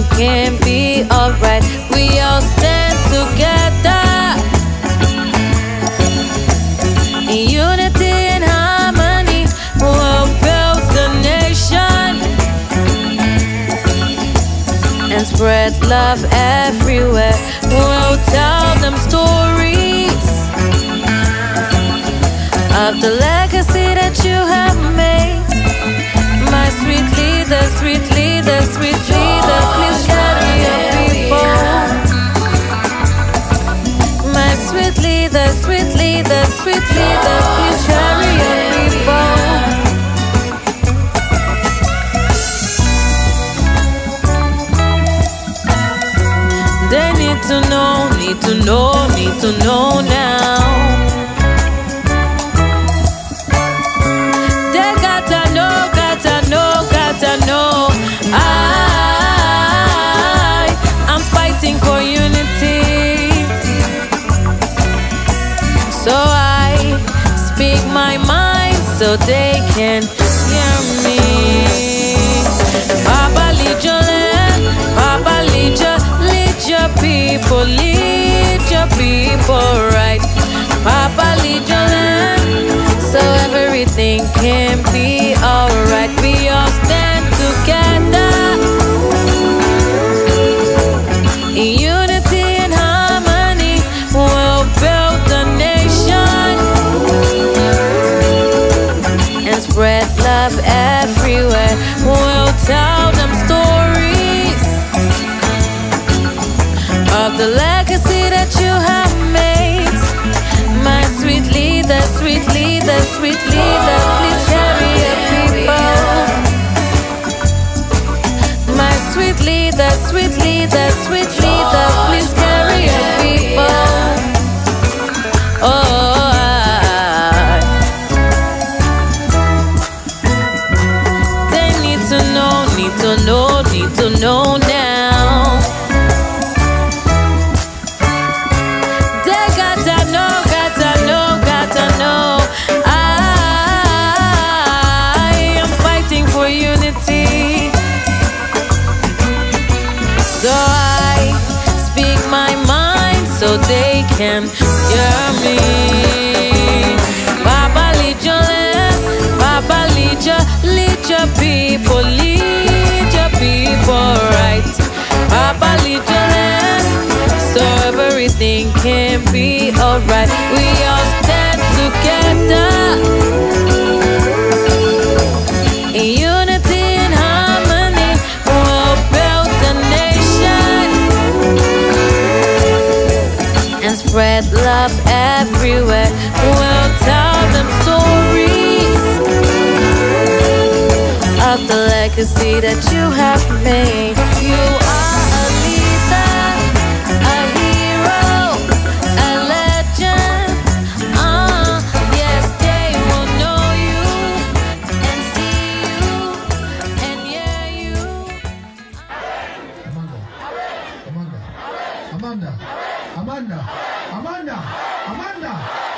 can be alright. We all stand together in unity and harmony. We'll build the nation and spread love everywhere. We'll tell them stories of the legacy that you have made. My sweet leader, sweet leader, sweet leader, please carry your people. My sweet leader, sweet leader, sweet leader, please carry your people. They need to know, need to know, need to know now. They gotta know, gotta know, gotta know. I'm fighting for unity, so I speak my mind so they can hear me. Papa lead your land, Papa lead your people, lead your people right. Papa lead your land so everything can be alright. We all stand together in unity and harmony. We'll build the nation and spread love everywhere. We'll tell them stories of the legacy that you have made. My sweet leader, sweet leader, sweet leader, please carry your people. My sweet leader, sweet leader, sweet leader, please carry your people. They need to know, need to know, need to know now. They gotta know, gotta know, gotta know. I am fighting for unity, so I speak my mind so they can hear me. Papa lead your land, Papa lead your people, lead your people right. Papa lead your land so everything can be alright. We all stand together in unity and harmony. We'll build the nation and spread love everywhere. We'll tell them stories of the legacy that you have made. You are a leader, a hero, a legend. Yes, they will know you and see you and hear you. Amanda, Amanda, Amanda, Amanda, Amanda, Amanda.